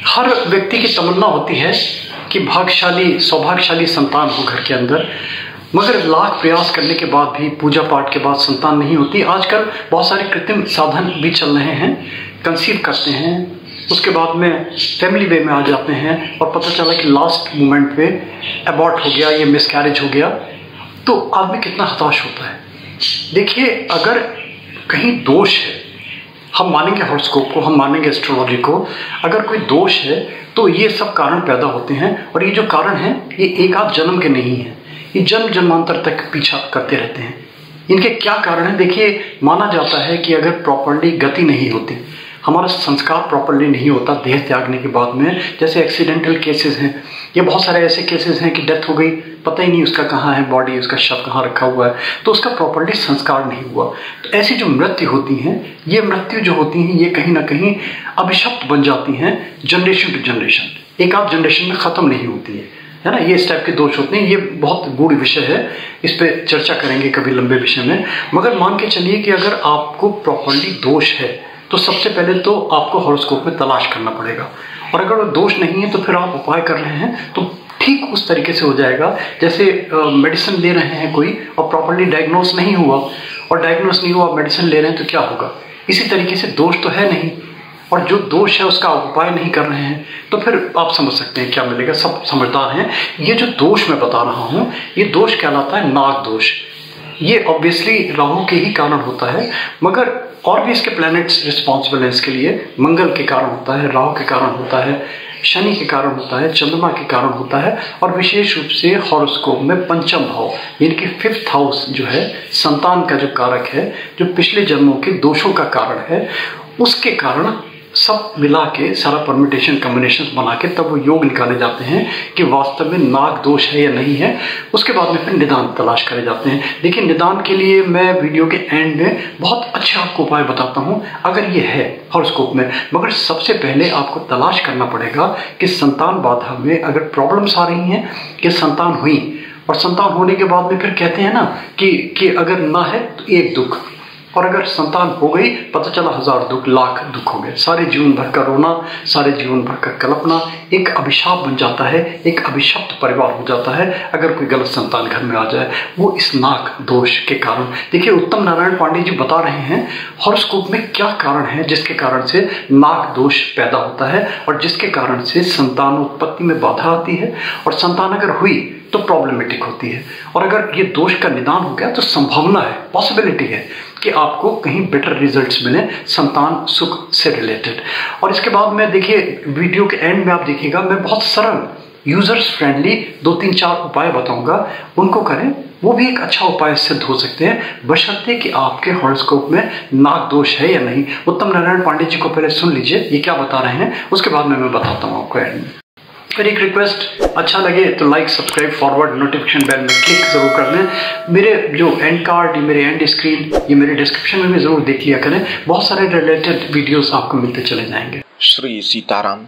हर व्यक्ति की तमन्ना होती है कि भाग्यशाली सौभाग्यशाली संतान हो घर के अंदर, मगर लाख प्रयास करने के बाद भी, पूजा पाठ के बाद संतान नहीं होती। आजकल बहुत सारे कृत्रिम साधन भी चल रहे हैं, कंसीव करते हैं, उसके बाद में फैमिली वे में आ जाते हैं और पता चला कि लास्ट मोमेंट पे अबॉर्ट हो गया, ये मिसकैरेज हो गया, तो आदमी कितना हताश होता है। देखिए, अगर कहीं दोष है, हम मानेंगे हॉरोस्कोप को, हम मानेंगे एस्ट्रोलॉजी को, अगर कोई दोष है तो ये सब कारण पैदा होते हैं, और ये जो कारण हैं ये एक आध जन्म के नहीं हैं, ये जन्म जन्मांतर तक पीछा करते रहते हैं। इनके क्या कारण हैं? देखिए, माना जाता है कि अगर प्रॉपर्ली गति नहीं होती, हमारा संस्कार प्रॉपर्ली नहीं होता देह त्यागने के बाद में, जैसे एक्सीडेंटल केसेस हैं, ये बहुत सारे ऐसे केसेस हैं कि डेथ हो गई, पता ही नहीं उसका कहाँ है बॉडी, उसका शव कहाँ रखा हुआ है, तो उसका प्रॉपर्ली संस्कार नहीं हुआ। तो ऐसी जो मृत्यु होती हैं, ये मृत्यु जो होती हैं ये कहीं ना कहीं अभिशप्त बन जाती हैं जनरेशन टू जनरेशन, एक आध जनरेशन में ख़त्म नहीं होती है ना। ये इस टाइप के दोष होते हैं। ये बहुत गूढ़ विषय है, इस पर चर्चा करेंगे कभी लंबे विषय में। मगर मान के चलिए कि अगर आपको प्रॉपर्ली दोष है तो सबसे पहले तो आपको हॉरोस्कोप में तलाश करना पड़ेगा, और अगर वो दोष नहीं है तो फिर आप उपाय कर रहे हैं तो ठीक उस तरीके से हो जाएगा। जैसे मेडिसिन ले रहे हैं कोई और प्रॉपर्ली डायग्नोस नहीं हुआ, और डायग्नोस नहीं हुआ मेडिसिन ले रहे हैं तो क्या होगा? इसी तरीके से दोष तो है नहीं, और जो दोष है उसका उपाय नहीं कर रहे हैं, तो फिर आप समझ सकते हैं क्या मिलेगा। सब समझदार हैं। ये जो दोष मैं बता रहा हूँ, ये दोष कहलाता है नाग दोष। ये ऑब्वियसली राहु के ही कारण होता है, मगर और भी इसके प्लैनेट्स रिस्पॉन्सिबल हैं इसके लिए। मंगल के कारण होता है, राहु के कारण होता है, शनि के कारण होता है, चंद्रमा के कारण होता है, और विशेष रूप से हॉरोस्कोप में पंचम भाव यानी कि 5th हाउस जो है संतान का जो कारक है, जो पिछले जन्मों के दोषों का कारण है, उसके कारण सब मिला के सारा परम्यूटेशन कॉम्बिनेशन बना के तब वो योग निकाले जाते हैं कि वास्तव में नाग दोष है या नहीं है। उसके बाद में फिर निदान तलाश करे जाते हैं। देखिए, निदान के लिए मैं वीडियो के एंड में बहुत अच्छा आपको उपाय बताता हूं अगर ये है हॉरोस्कोप में। मगर सबसे पहले आपको तलाश करना पड़ेगा कि संतान बाधा में अगर प्रॉब्लम्स आ रही हैं, कि संतान हुई और संतान होने के बाद में फिर कहते हैं ना कि अगर ना है तो एक दुख, और अगर संतान हो गई पता चला 1000 दुख, लाख दुख हो गए, सारे जीवन भर का रोना, सारे जीवन भर का कल्पना एक अभिशाप बन जाता है, एक अभिशप्त परिवार हो जाता है अगर कोई गलत संतान घर में आ जाए, वो इस नाग दोष के कारण। देखिए, उत्तम नारायण पांडे जी बता रहे हैं हॉरोस्कोप में क्या कारण है जिसके कारण से नाग दोष पैदा होता है, और जिसके कारण से संतान उत्पत्ति में बाधा आती है, और संतान अगर हुई तो प्रॉब्लमेटिक होती है। और अगर ये दोष का निदान हो गया तो संभावना है, पॉसिबिलिटी है कि आपको कहीं बेटर रिजल्ट्स मिले संतान सुख से रिलेटेड। और इसके बाद में देखिए, वीडियो के एंड में आप देखिएगा मैं बहुत सरल यूजर्स फ्रेंडली 2-3-4 उपाय बताऊंगा, उनको करें, वो भी एक अच्छा उपाय सिद्ध हो सकते हैं, बशर्ते कि आपके हॉरोस्कोप में नाग दोष है या नहीं। उत्तम नारायण पांडे जी को पहले सुन लीजिए ये क्या बता रहे हैं, उसके बाद में मैं बताता हूँ आपको एंड में। फिर एक रिक्वेस्ट, अच्छा लगे तो like, subscribe, forward, notification bell में क्लिक जरूर कर लें। मेरे जो एंड कार्ड, मेरे एंड स्क्रीन, ये मेरे डिस्क्रिप्शन में भी जरूर देख लिया करें, बहुत सारे रिलेटेड वीडियोस आपको मिलते चले जाएंगे। श्री सीताराम।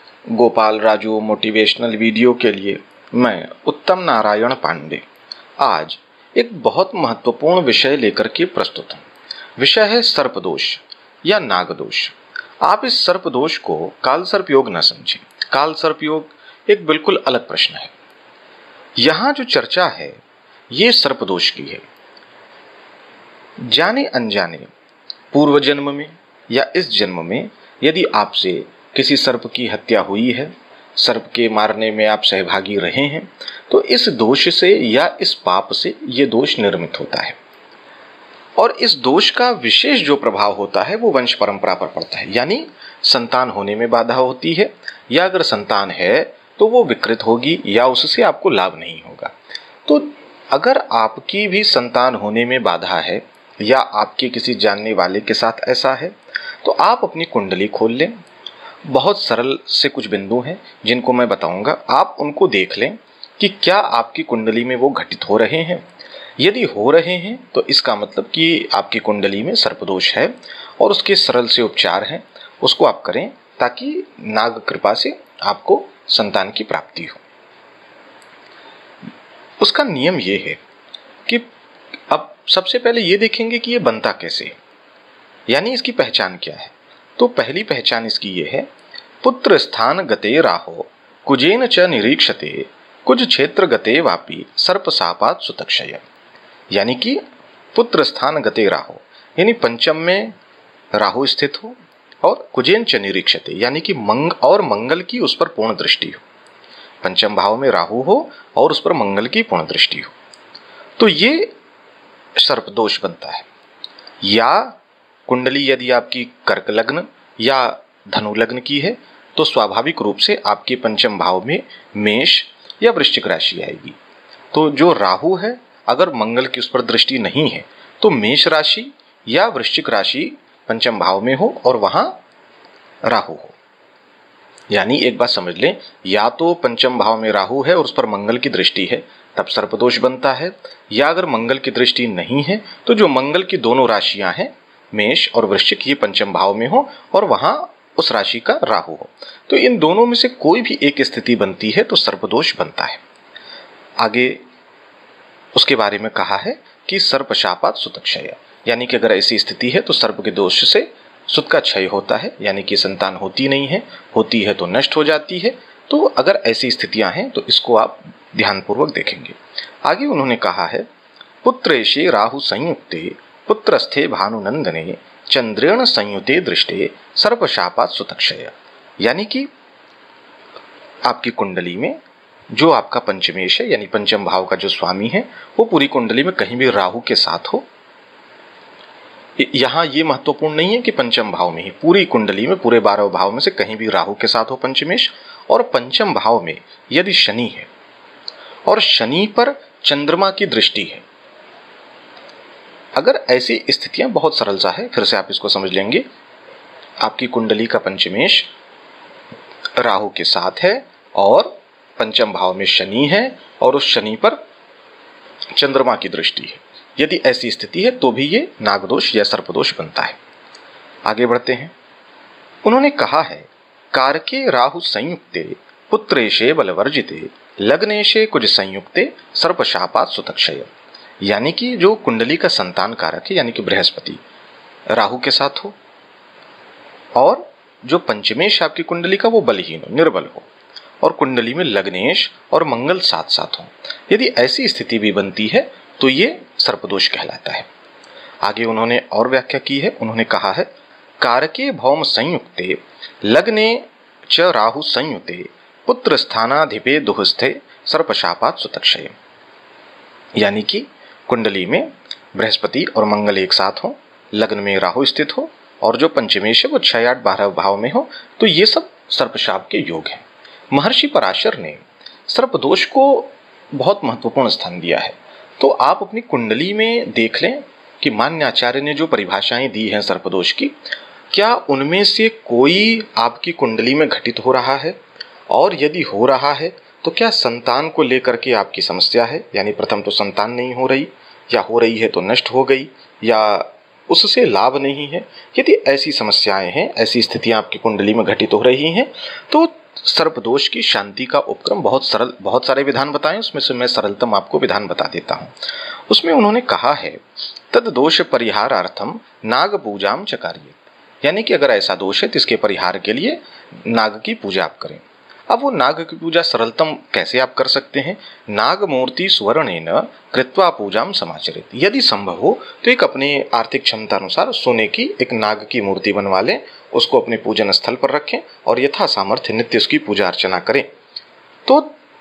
गोपाल राजू मोटिवेशनल वीडियो के लिए मैं उत्तम नारायण पांडे आज एक बहुत महत्वपूर्ण विषय लेकर के प्रस्तुत हूँ। विषय है सर्पदोष या नागदोष। आप इस सर्पदोष को काल सर्पयोग न समझें। काल सर्पयोग एक बिल्कुल अलग प्रश्न है। यहाँ जो चर्चा है ये सर्पदोष की है। जाने अनजाने पूर्व जन्म में या इस जन्म में यदि आपसे किसी सर्प की हत्या हुई है, सर्प के मारने में आप सहभागी रहे हैं, तो इस दोष से या इस पाप से ये दोष निर्मित होता है। और इस दोष का विशेष जो प्रभाव होता है वो वंश परंपरा पर पड़ता है, यानी संतान होने में बाधा होती है, या अगर संतान है तो वो विकृत होगी या उससे आपको लाभ नहीं होगा। तो अगर आपकी भी संतान होने में बाधा है या आपके किसी जानने वाले के साथ ऐसा है, तो आप अपनी कुंडली खोल लें। बहुत सरल से कुछ बिंदु हैं जिनको मैं बताऊंगा, आप उनको देख लें कि क्या आपकी कुंडली में वो घटित हो रहे हैं। यदि हो रहे हैं तो इसका मतलब कि आपकी कुंडली में सर्पदोष है और उसके सरल से उपचार हैं, उसको आप करें ताकि नाग कृपा से आपको संतान की प्राप्ति हो। उसका नियम ये है कि अब सबसे पहले ये देखेंगे कि ये बनता कैसे है, यानी इसकी पहचान क्या है। तो पहली पहचान इसकी ये है पुत्र स्थान गते राहो कुजेन च निरीक्षते कुज क्षेत्र गते वापी सर्प सापात सुतक्षय। यानी कि पुत्र स्थान गते राहो, यानी पंचम में राहु स्थित हो और कुजेन च निरीक्षते, यानी कि मंगल की उस पर पूर्ण दृष्टि हो। पंचम भाव में राहु हो और उस पर मंगल की पूर्ण दृष्टि हो, तो ये सर्प दोष बनता है। या कुंडली यदि आपकी कर्क लग्न या धनु लग्न की है तो स्वाभाविक रूप से आपके पंचम भाव में मेष या वृश्चिक राशि आएगी। तो जो राहु है, अगर मंगल की उस पर दृष्टि नहीं है तो मेष राशि या वृश्चिक राशि पंचम भाव में हो और वहां राहु हो। यानी एक बात समझ लें, या तो पंचम भाव में राहु है और उस पर मंगल की दृष्टि है तब सर्पदोष बनता है, या अगर मंगल की दृष्टि नहीं है तो जो मंगल की दोनों राशियां हैं मेष और वृश्चिक, ये पंचम भाव में हो और वहां उस राशि का राहु हो, तो इन दोनों में से कोई भी एक स्थिति बनती है तो सर्पदोष बनता है। आगे उसके बारे में कहा है कि सर्प शापात सुतक्षय, यानी कि अगर ऐसी स्थिति है तो सर्प के दोष से सुत का क्षय होता है, यानी कि संतान होती नहीं है, होती है तो नष्ट हो जाती है। तो अगर ऐसी स्थितियां हैं तो इसको आप ध्यानपूर्वक देखेंगे। आगे उन्होंने कहा है पुत्रेशे राहु संयुक्ते पुत्रस्थे भानुनंदने चंद्रेण संयुते दृष्टे सर्प शापात सुतक्षय। यानी कि आपकी कुंडली में जो आपका पंचमेश है, यानी पंचम भाव का जो स्वामी है, वो पूरी कुंडली में कहीं भी राहु के साथ हो। यहां ये महत्वपूर्ण नहीं है कि पंचम भाव में ही, पूरी कुंडली में पूरे 12 भाव में से कहीं भी राहु के साथ हो पंचमेश, और पंचम भाव में यदि शनि है और शनि पर चंद्रमा की दृष्टि है। अगर ऐसी स्थितियां, बहुत सरल सा है, फिर से आप इसको समझ लेंगे। आपकी कुंडली का पंचमेश राहु के साथ है और पंचम भाव में शनि है और उस शनि पर चंद्रमा की दृष्टि है। यदि ऐसी स्थिति है तो भी ये नागदोष या सर्पदोष बनता है। आगे बढ़ते हैं। उन्होंने कहा है कारके राहु संयुक्ते पुत्रेशे बलवर्जिते लग्नेशे कुछ संयुक्ते सर्पशापात सुतक्षय। यानी कि जो कुंडली का संतान कारक है, यानी कि बृहस्पति राहु के साथ हो और जो पंचमेश आपकी कुंडली का वो बलहीन हो, निर्बल हो, और कुंडली में लग्नेश और मंगल साथ साथ हो, यदि ऐसी स्थिति भी बनती है तो ये सर्पदोष कहलाता है। आगे उन्होंने और व्याख्या की है। उन्होंने कहा है कारके भौम संयुक्ते लग्ने च राहु संयुते पुत्र स्थानाधिपे दुहस्थे सर्पशापात सुतक्षय। यानी कि कुंडली में बृहस्पति और मंगल एक साथ हो, लग्न में राहु स्थित हो और जो पंचमेश है वो 6, 8, 12 भाव में हो, तो ये सब सर्पशाप के योग हैं। महर्षि पराशर ने सर्पदोष को बहुत महत्वपूर्ण स्थान दिया है। तो आप अपनी कुंडली में देख लें कि मान्य आचार्य ने जो परिभाषाएं दी हैं सर्पदोष की, क्या उनमें से कोई आपकी कुंडली में घटित हो रहा है, और यदि हो रहा है तो क्या संतान को लेकर के आपकी समस्या है, यानी प्रथम तो संतान नहीं हो रही, या हो रही है तो नष्ट हो गई, या उससे लाभ नहीं है। यदि ऐसी समस्याएं हैं, ऐसी स्थितियां आपकी कुंडली में घटित हो रही हैं, तो सर्पदोष की शांति का उपक्रम बहुत सरल, बहुत सारे विधान बताएं, उसमें से मैं सरलतम आपको विधान बता देता हूं। उसमें उन्होंने कहा है तद दोष परिहारार्थम नाग पूजाम चकारिये। यानी कि अगर ऐसा दोष है तो इसके परिहार के लिए नाग की पूजा आप करें। अब वो नाग की पूजा सरलतम कैसे आप कर सकते हैं? नाग मूर्ति सुवर्णेन कृत्वा पूजाम समाचरित। यदि संभव हो तो एक अपने आर्थिक क्षमता अनुसार सोने की एक नाग की मूर्ति बनवा लें, उसको अपने पूजन स्थल पर रखें और यथा सामर्थ्य नित्य उसकी पूजा अर्चना करें। तो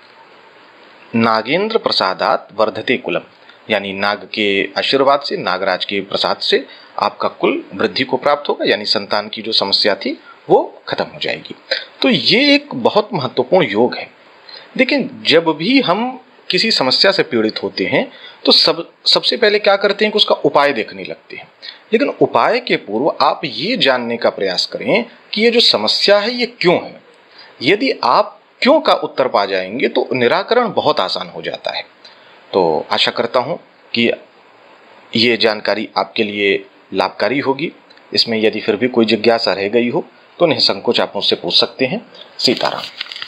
नागेंद्र प्रसादात वर्धते कुलम, यानी नाग के आशीर्वाद से, नागराज के प्रसाद से आपका कुल वृद्धि को प्राप्त होगा, यानी संतान की जो समस्या थी वो खत्म हो जाएगी। तो ये एक बहुत महत्वपूर्ण योग है। देखिए, जब भी हम किसी समस्या से पीड़ित होते हैं तो सबसे पहले क्या करते हैं कि उसका उपाय देखने लगते हैं, लेकिन उपाय के पूर्व आप ये जानने का प्रयास करें कि ये जो समस्या है ये क्यों है। यदि आप क्यों का उत्तर पा जाएंगे तो निराकरण बहुत आसान हो जाता है। तो आशा करता हूँ कि ये जानकारी आपके लिए लाभकारी होगी। इसमें यदि फिर भी कोई जिज्ञासा रह गई हो तो निसंकोच आप मुझसे पूछ सकते हैं। सीताराम।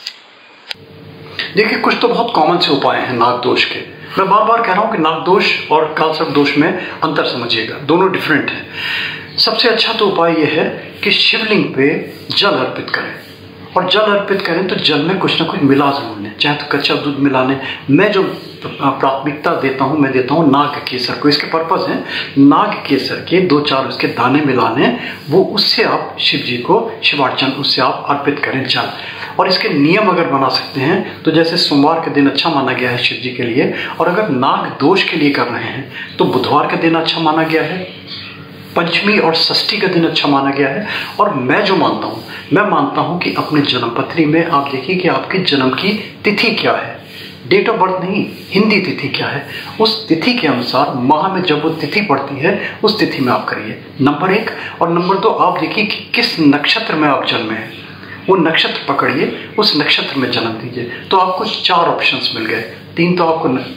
देखिए, कुछ तो बहुत कॉमन से उपाय हैं नाग दोष के। मैं बार बार कह रहा हूं कि नाग दोष और कालसर्प दोष में अंतर समझिएगा, दोनों डिफरेंट हैं। सबसे अच्छा तो उपाय यह है कि शिवलिंग पे जल अर्पित करें और जल अर्पित करें तो जल में कुछ ना कुछ मिला जरूर लें, चाहे तो कच्चा दूध मिला लें। मैं जो प्राथमिकता देता हूँ, मैं देता हूँ नाग केसर को। इसके पर्पज़ है नाग केसर के 2-4 उसके दाने मिला लें, वो उससे आप शिव जी को शिवार्चन उससे आप अर्पित करें जल। और इसके नियम अगर बना सकते हैं तो जैसे सोमवार का दिन अच्छा माना गया है शिव जी के लिए, और अगर नाग दोष के लिए कर रहे हैं तो बुधवार का दिन अच्छा माना गया है, पंचमी और षष्ठी का दिन अच्छा माना गया है। और मैं जो मानता हूँ, मैं मानता हूँ कि अपने जन्मपत्री में आप देखिए कि आपके जन्म की तिथि क्या है, डेट ऑफ बर्थ नहीं, हिंदी तिथि क्या है, उस तिथि के अनुसार माह में जब वो तिथि पड़ती है उस तिथि में आप करिए, नंबर 1। और नंबर 2, आप देखिए कि किस नक्षत्र में आप जन्मे हैं, वो नक्षत्र पकड़िए, उस नक्षत्र में जन्म दीजिए। तो आपको 4 ऑप्शंस मिल गए, 3 तो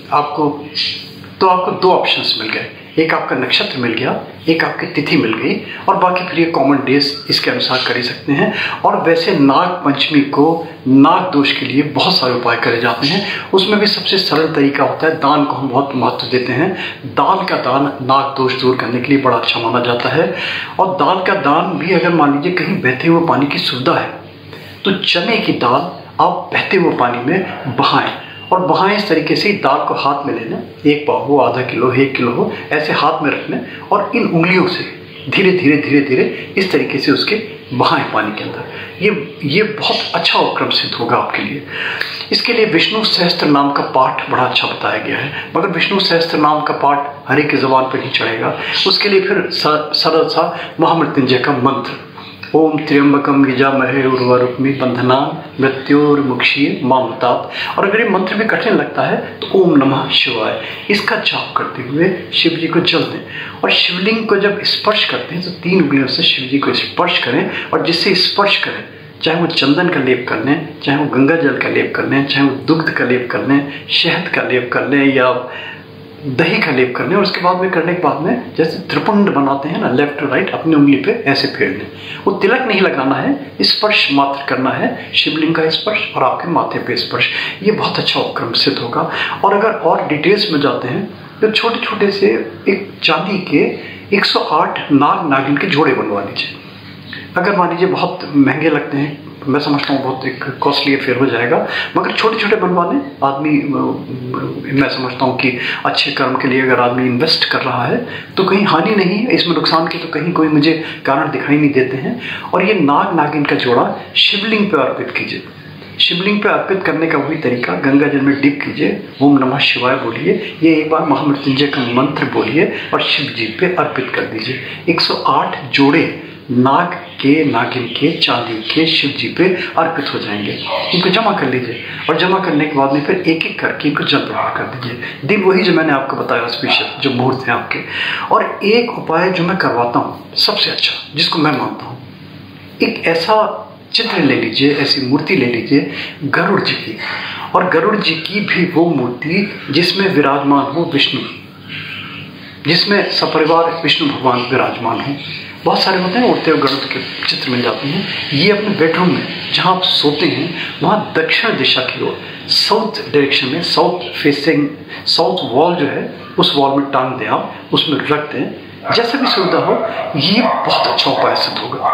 आपको 2 ऑप्शंस मिल गए, एक आपका नक्षत्र मिल गया, एक आपकी तिथि मिल गई, और बाकी फिर ये कॉमन डेज इसके अनुसार कर ही सकते हैं। और वैसे नाग पंचमी को नाग दोष के लिए बहुत सारे उपाय करे जाते हैं, उसमें भी सबसे सरल तरीका होता है दान को हम बहुत महत्व देते हैं। दाल का दान नाग दोष दूर करने के लिए बड़ा अच्छा माना जाता है। और दाल का दान भी अगर मान लीजिए कहीं बहते हुए पानी की सुविधा है तो चने की दाल आप बहते हुए पानी में बहाएं, और बहाएं इस तरीके से दाल को हाथ में लेना, 1 पाव हो, आधा किलो, 1 किलो हो, ऐसे हाथ में रखना, और इन उंगलियों से धीरे धीरे धीरे धीरे इस तरीके से उसके बहाएं पानी के अंदर। ये बहुत अच्छा उपक्रम सिद्ध होगा आपके लिए। इसके लिए विष्णु सहस्त्र नाम का पाठ बड़ा अच्छा बताया गया है, मगर विष्णु सहस्त्र नाम का पाठ हर एक की जुबान पर नहीं चढ़ेगा। उसके लिए फिर सरल सा महामृत्युंजय का मंत्र, ओम त्र्यंबकम यजामहे उर्वारुक्मि बंधनान् मृत्योर्मुक्षीय मामृतात्। और अगर ये मंत्र भी कठिन लगता है तो ओम नमः शिवाय, इसका जाप करते हुए शिव जी को जल दें। और शिवलिंग को जब स्पर्श करते हैं तो 3 उंगलियों से शिव जी को स्पर्श करें, और जिससे स्पर्श करें, चाहे वो चंदन का लेप कर लें, चाहे वो गंगा जल का लेप कर लें, चाहे वो दुग्ध का लेप कर लें, शहद का लेप कर लें, या दही का लेप करने, और उसके बाद में करने के बाद में जैसे त्रिपुंड बनाते हैं ना, लेफ्ट टू राइट, अपनी उंगली पे ऐसे फेर लें। वो तिलक नहीं लगाना है, स्पर्श मात्र करना है, शिवलिंग का स्पर्श और आपके माथे पे स्पर्श। ये बहुत अच्छा उपक्रम सिद्ध होगा। और अगर और डिटेल्स में जाते हैं तो छोटे छोटे से एक चांदी के 108 नाग नागिन के जोड़े बनवा लीजिए। अगर मान लीजिए बहुत महंगे लगते हैं, मैं समझता हूँ बहुत एक कॉस्टली अफेयर हो जाएगा, मगर छोटे छोटे बनवा लें आदमी। मैं समझता हूँ कि अच्छे कर्म के लिए अगर आदमी इन्वेस्ट कर रहा है तो कहीं हानि नहीं है, इसमें नुकसान की तो कहीं कोई मुझे कारण दिखाई नहीं देते हैं। और ये नाग नागिन का जोड़ा शिवलिंग पे अर्पित कीजिए। शिवलिंग पे अर्पित करने का वही तरीका, गंगा जल में डिप कीजिए, ओम नमः शिवाय बोलिए, ये एक बार महामृत्युंजय का मंत्र बोलिए और शिव जी पे अर्पित कर दीजिए। 108 जोड़े नाग के नागिन के चांदी के शिव जी पे अर्पित हो जाएंगे। इनको जमा कर लीजिए, और जमा करने के बाद में फिर एक एक करके इनको जल प्रवाह कर दीजिए। दिन वही जो मैंने आपको बताया ऑस्पिशियस जो मुहूर्त है आपके। और एक उपाय जो मैं करवाता हूँ सबसे अच्छा, जिसको मैं मानता हूँ, एक ऐसा चित्र ले लीजिए, ऐसी मूर्ति ले लीजिए गरुड़ जी की, और गरुड़ जी की भी वो मूर्ति जिसमें विराजमान हो विष्णु, जिसमें सपरिवार विष्णु भगवान विराजमान हो। बहुत सारे होते हैं उड़ते हुए गरुड़ के चित्र मिल जाते हैं। ये अपने बेडरूम में जहाँ आप सोते हैं वहाँ दक्षिण दिशा की ओर, साउथ डायरेक्शन में, साउथ फेसिंग, साउथ वॉल जो है उस वॉल में टांग दें, आप उसमें रख दें, जैसे भी सुविधा हो। ये बहुत अच्छा उपाय सिद्ध होगा।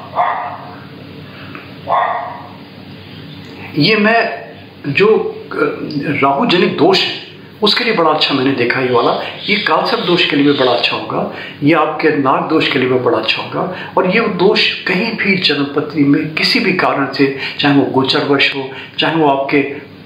ये मैं जो राहु जनित दोष है उसके लिए बड़ा अच्छा मैंने देखा ये वाला। ये कालसर्प दोष के लिए भी बड़ा अच्छा होगा, ये आपके नाग दोष के लिए भी बड़ा अच्छा होगा। और ये दोष कहीं भी जन्मपत्री में किसी भी कारण से, चाहे वो गोचरवश हो, चाहे वो आपके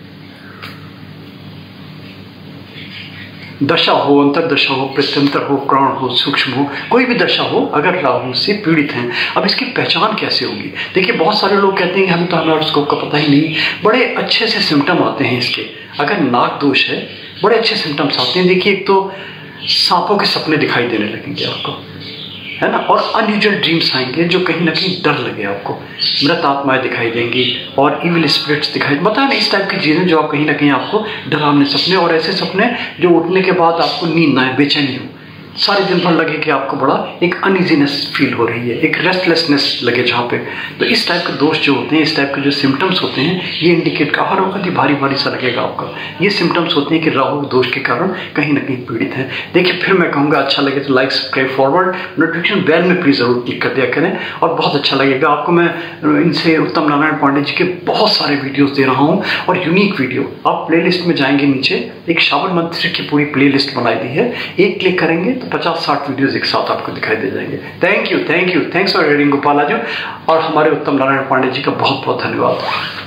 दशा हो, अंतरदशा हो, प्रत्यंतर हो, प्राण हो, सूक्ष्म हो, कोई भी दशा हो, अगर राहु से पीड़ित हैं, अब इसकी पहचान कैसे होगी? देखिए बहुत सारे लोग कहते हैं कि हमें तो हॉरोस्कोप का पता ही नहीं। बड़े अच्छे से सिम्टम आते हैं इसके। अगर नाग दोष है बड़े अच्छे सिम्टम्स आते हैं। देखिए एक तो सांपों के सपने दिखाई देने लगेंगे आपको, है ना, और अनयूजुअल ड्रीम्स आएंगे जो कहीं ना कहीं डर लगे आपको, मृत आत्माएं दिखाई देंगी और इविल स्पिरिट्स दिखाई, पता नहीं इस टाइप की चीज़ें जो आप कहीं ना कहीं आपको डरावने सपने, और ऐसे सपने जो उठने के बाद आपको नींद ना आए, बेचैनी हो, सारे दिन भर लगे कि आपको बड़ा एक अनइजीनेस फील हो रही है, एक रेस्टलेसनेस लगे जहाँ पे, तो इस टाइप के दोष जो होते हैं, इस टाइप के जो सिम्टम्स होते हैं, ये इंडिकेट का हर वक्त भारी भारी सा लगेगा आपका। ये सिम्टम्स होते हैं कि राहु दोष के कारण कहीं ना कहीं पीड़ित है। देखिए, फिर मैं कहूँगा अच्छा लगे तो like, subscribe, forward, notification bell में प्लीज जरूर क्लिक कर दिया करें, और बहुत अच्छा लगेगा आपको। मैं इनसे उत्तम नारायण पांडे जी के बहुत सारे वीडियोस दे रहा हूँ और यूनिक वीडियो। आप प्लेलिस्ट में जाएंगे, नीचे एक श्रावण मंत्र की पूरी प्लेलिस्ट बनाई दी है, एक क्लिक करेंगे तो 50-60 वीडियोस एक साथ आपको दिखाई दे जाएंगे। Thank you, thanks for reading Gopalraju, और हमारे उत्तम नारायण पांडे जी का बहुत बहुत धन्यवाद।